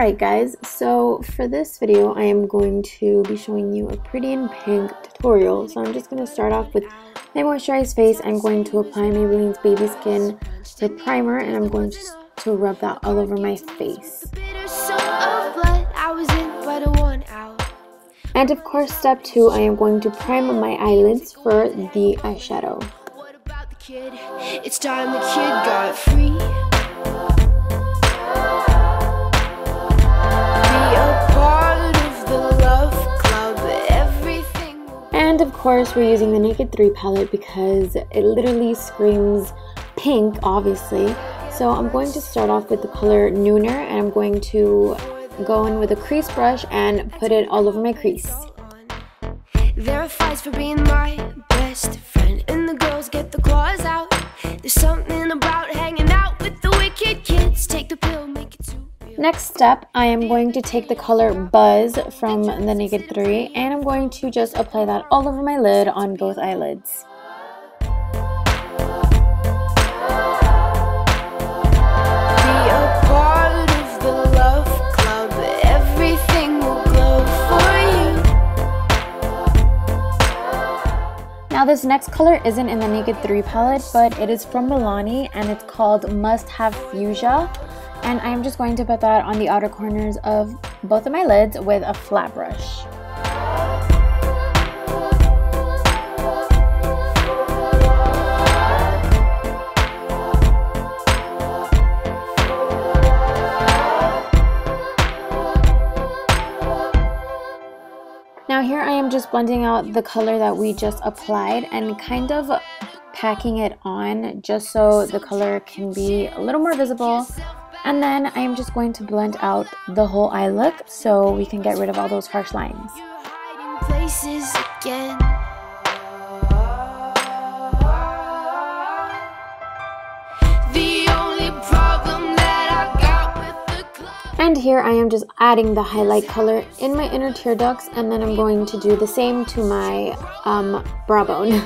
Alright guys, so for this video I am going to be showing you a pretty in pink tutorial. So I'm just going to start off with my moisturized face. I'm going to apply Maybelline's Baby Skin for primer and I'm going to rub that all over my face. And of course, step 2, I am going to prime my eyelids for the eyeshadow. It's time the kid got free. And of course, we're using the Naked 3 palette because it literally screams pink, obviously. So I'm going to start off with the color Nooner and I'm going to go in with a crease brush and put it all over my crease. There are fights for being my best friend, and the girls get the claws out. There's something about hanging out with the wicked kids. Take the pill, make it too. Next step, I am going to take the color Buzz from the Naked 3 and I'm going to just apply that all over my lid on both eyelids. Now this next color isn't in the Naked 3 palette, but it is from Milani and it's called Must Have Fuchsia. And I'm just going to put that on the outer corners of both of my lids with a flat brush. Now here I am just blending out the color that we just applied and kind of packing it on just so the color can be a little more visible. And then I am just going to blend out the whole eye look so we can get rid of all those harsh lines. And here I am just adding the highlight color in my inner tear ducts, and then I'm going to do the same to my brow bone.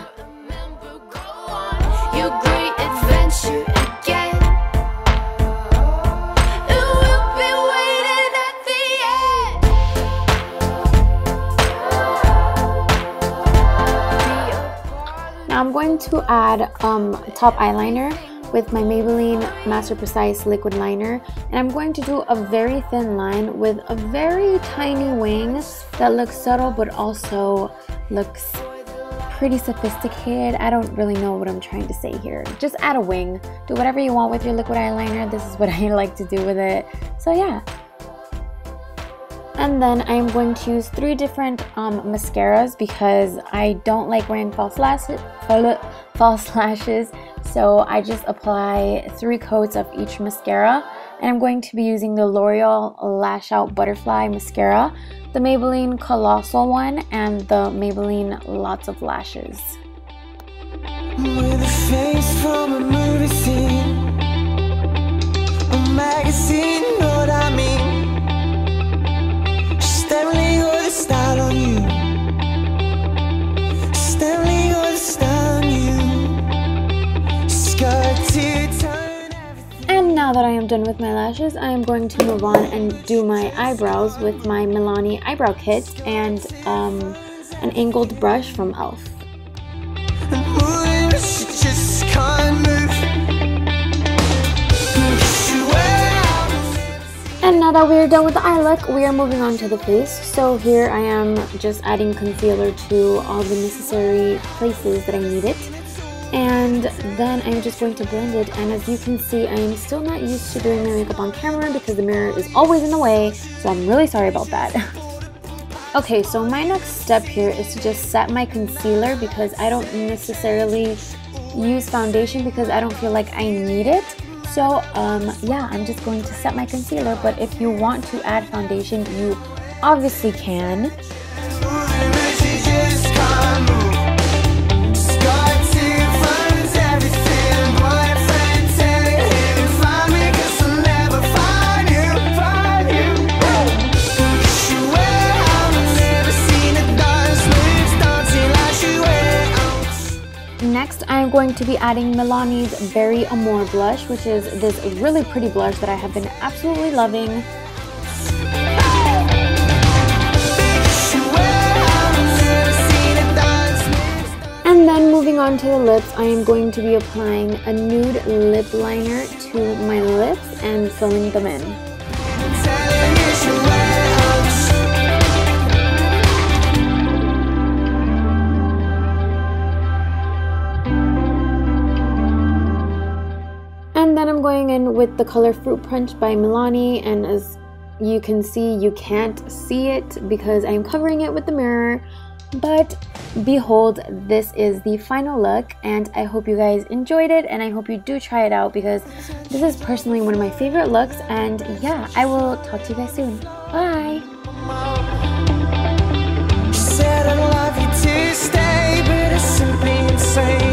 Now I'm going to add top eyeliner with my Maybelline Master Precise liquid liner, and I'm going to do a very thin line with a very tiny wing that looks subtle but also looks pretty sophisticated. I don't really know what I'm trying to say here. Just add a wing. Do whatever you want with your liquid eyeliner. This is what I like to do with it. So yeah. And then I am going to use 3 different mascaras because I don't like wearing false lashes. So I just apply 3 coats of each mascara. And I'm going to be using the L'Oreal Lash Out Butterfly Mascara, the Maybelline Colossal one, and the Maybelline Lots of Lashes. With a face from a movie scene, a magazine, know what I mean? Definitely got the style on you. Definitely got the style on you. Skirt to turn everything. And now that I am done with my lashes, I am going to move on and do my eyebrows with my Milani eyebrow kit and an angled brush from e.l.f. Just can't move. And now that we are done with the eye look, we are moving on to the face. So here I am just adding concealer to all the necessary places that I need it. And then I'm just going to blend it. And as you can see, I am still not used to doing my makeup on camera because the mirror is always in the way. So I'm really sorry about that. Okay, so my next step here is to just set my concealer because I don't necessarily use foundation because I don't feel like I need it. So yeah, I'm just going to set my concealer, but if you want to add foundation, you obviously can. Next, I'm going to be adding Milani's Berry Amore blush, which is this really pretty blush that I have been absolutely loving. And then moving on to the lips, I am going to be applying a nude lip liner to my lips and filling them in. And then I'm going in with the color Fruit Punch by Milani, and as you can see, you can't see it because I'm covering it with the mirror, but behold, this is the final look, and I hope you guys enjoyed it, and I hope you do try it out because this is personally one of my favorite looks. And yeah, I will talk to you guys soon. Bye! Said I love you to stay, but it's simply insane.